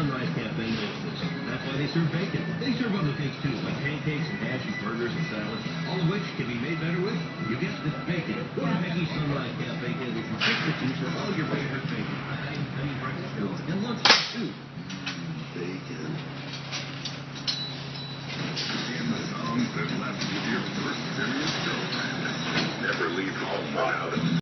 Sunrise Cafe knows this. That's why they serve bacon. They serve other things too, like pancakes and hash and burgers and salads, all of which can be made better with, you guessed it, bacon. Go to Mickey's Sunrise Cafe and get your substitutes for all your favorite bacon. I mean breakfast foods and lunch too. Bacon. In the songs that left with your first serious girlfriend. Never leave home without it.